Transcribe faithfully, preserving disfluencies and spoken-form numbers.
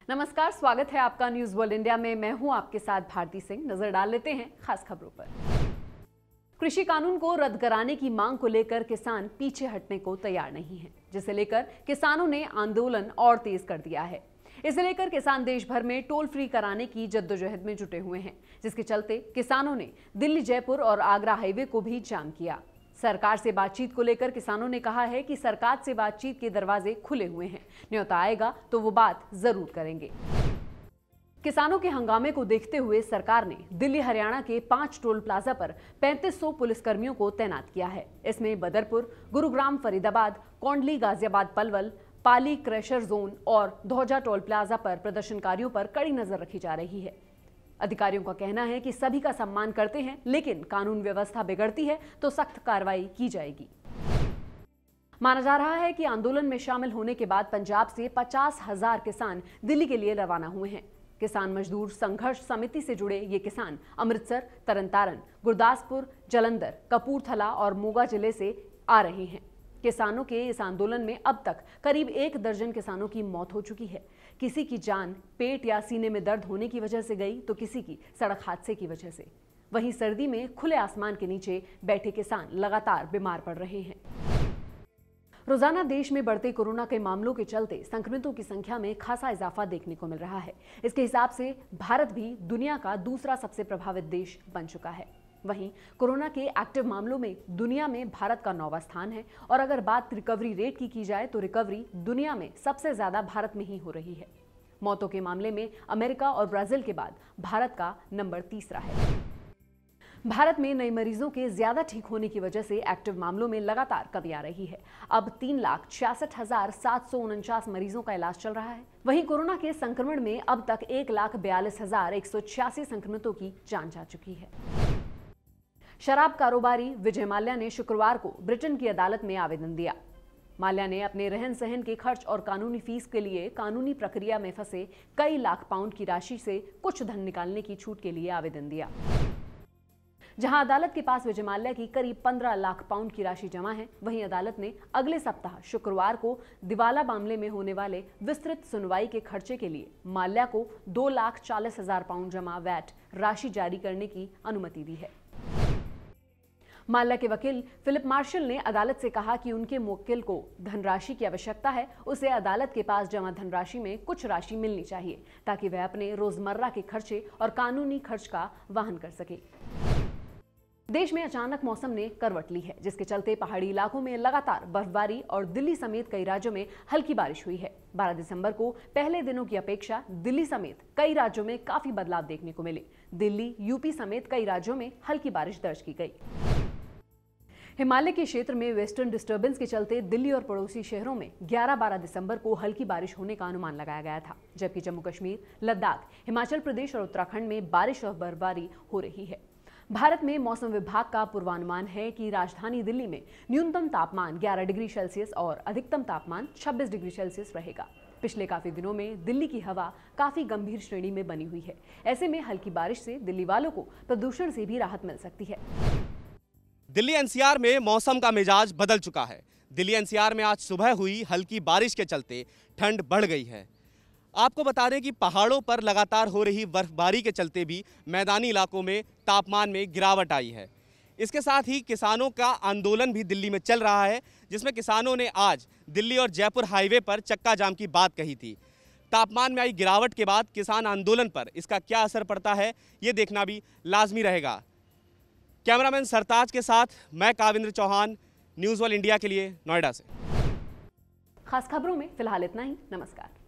नमस्कार, स्वागत है आपका न्यूज वर्ल्ड इंडिया में। मैं हूं आपके साथ भारती सिंह। नजर डाल लेते हैं खास खबरों पर। कृषि कानून को रद्द कराने की मांग को लेकर किसान पीछे हटने को तैयार नहीं है, जिसे लेकर किसानों ने आंदोलन और तेज कर दिया है। इसे लेकर किसान देश भर में टोल फ्री कराने की जद्दोजहद में जुटे हुए हैं, जिसके चलते किसानों ने दिल्ली, जयपुर और आगरा हाईवे को भी जाम किया। सरकार से बातचीत को लेकर किसानों ने कहा है कि सरकार से बातचीत के दरवाजे खुले हुए हैं, न्योता आएगा तो वो बात जरूर करेंगे। किसानों के हंगामे को देखते हुए सरकार ने दिल्ली, हरियाणा के पांच टोल प्लाजा पर पैंतीस सौ पुलिसकर्मियों को तैनात किया है। इसमें बदरपुर, गुरुग्राम, फरीदाबाद, कोंडली, गाजियाबाद, पलवल, पाली, क्रैशर जोन और धौजा टोल प्लाजा पर प्रदर्शनकारियों पर कड़ी नजर रखी जा रही है। अधिकारियों का कहना है कि सभी का सम्मान करते हैं, लेकिन कानून व्यवस्था बिगड़ती है तो सख्त कार्रवाई की जाएगी। माना जा रहा है कि आंदोलन में शामिल होने के बाद पंजाब से पचास हजार किसान दिल्ली के लिए रवाना हुए हैं। किसान मजदूर संघर्ष समिति से जुड़े ये किसान अमृतसर, तरनतारन, गुरदासपुर, जलंधर, कपूरथला और मोगा जिले से आ रहे हैं। किसानों के इस आंदोलन में अब तक करीब एक दर्जन किसानों की मौत हो चुकी है। किसी की जान पेट या सीने में दर्द होने की वजह से गई तो किसी की सड़क हादसे की वजह से। वहीं सर्दी में खुले आसमान के नीचे बैठे किसान लगातार बीमार पड़ रहे हैं। रोजाना देश में बढ़ते कोरोना के मामलों के चलते संक्रमितों की संख्या में खासा इजाफा देखने को मिल रहा है। इसके हिसाब से भारत भी दुनिया का दूसरा सबसे प्रभावित देश बन चुका है। वहीं कोरोना के एक्टिव मामलों में दुनिया में भारत का नौवां स्थान है और अगर बात रिकवरी रेट की की जाए तो रिकवरी दुनिया में सबसे ज्यादा भारत में ही हो रही है। मौतों के मामले में अमेरिका और ब्राजील के बाद भारत का नंबर तीसरा है। भारत में नए मरीजों के ज्यादा ठीक होने की वजह से एक्टिव मामलों में लगातार कमी आ रही है। अब तीन लाख छियासठ हजार सात सौ उनचास मरीजों का इलाज चल रहा है। वहीं कोरोना के संक्रमण में अब तक एक लाख बयालीस हजार एक सौ छियासी संक्रमितों की जान जा चुकी है। शराब कारोबारी विजय माल्या ने शुक्रवार को ब्रिटेन की अदालत में आवेदन दिया। माल्या ने अपने रहन सहन के खर्च और कानूनी फीस के लिए कानूनी प्रक्रिया में फंसे कई लाख पाउंड की राशि से कुछ धन निकालने की छूट के लिए आवेदन दिया। जहां अदालत के पास विजय माल्या की करीब पंद्रह लाख पाउंड की राशि जमा है, वहीं अदालत ने अगले सप्ताह शुक्रवार को दिवाला मामले में होने वाले विस्तृत सुनवाई के खर्चे के लिए माल्या को दो लाख चालीस हजार पाउंड जमा वैट राशि जारी करने की अनुमति दी है। माल्या के वकील फिलिप मार्शल ने अदालत से कहा कि उनके मुवक्किल को धनराशि की आवश्यकता है, उसे अदालत के पास जमा धनराशि में कुछ राशि मिलनी चाहिए ताकि वह अपने रोजमर्रा के खर्चे और कानूनी खर्च का वहन कर सके। देश में अचानक मौसम ने करवट ली है, जिसके चलते पहाड़ी इलाकों में लगातार बर्फबारी और दिल्ली समेत कई राज्यों में हल्की बारिश हुई है। बारह दिसंबर को पहले दिनों की अपेक्षा दिल्ली समेत कई राज्यों में काफी बदलाव देखने को मिले। दिल्ली, यूपी समेत कई राज्यों में हल्की बारिश दर्ज की गई। हिमालय के क्षेत्र में वेस्टर्न डिस्टर्बेंस के चलते दिल्ली और पड़ोसी शहरों में ग्यारह बारह दिसंबर को हल्की बारिश होने का अनुमान लगाया गया था, जबकि जम्मू कश्मीर, लद्दाख, हिमाचल प्रदेश और उत्तराखंड में बारिश और बर्फबारी हो रही है। भारत में मौसम विभाग का पूर्वानुमान है कि राजधानी दिल्ली में न्यूनतम तापमान ग्यारह डिग्री सेल्सियस और अधिकतम तापमान छब्बीस डिग्री सेल्सियस रहेगा। पिछले काफी दिनों में दिल्ली की हवा काफी गंभीर श्रेणी में बनी हुई है। ऐसे में हल्की बारिश से दिल्ली वालों को प्रदूषण से भी राहत मिल सकती है। दिल्ली एनसीआर में मौसम का मिजाज बदल चुका है। दिल्ली एनसीआर में आज सुबह हुई हल्की बारिश के चलते ठंड बढ़ गई है। आपको बता दें कि पहाड़ों पर लगातार हो रही बर्फबारी के चलते भी मैदानी इलाकों में तापमान में गिरावट आई है। इसके साथ ही किसानों का आंदोलन भी दिल्ली में चल रहा है, जिसमें किसानों ने आज दिल्ली और जयपुर हाईवे पर चक्का जाम की बात कही थी। तापमान में आई गिरावट के बाद किसान आंदोलन पर इसका क्या असर पड़ता है, ये देखना भी लाजमी रहेगा। कैमरामैन सरताज के साथ मैं Kavindra Chauhan, news world India के लिए नोएडा से। खास खबरों में फिलहाल इतना ही। नमस्कार।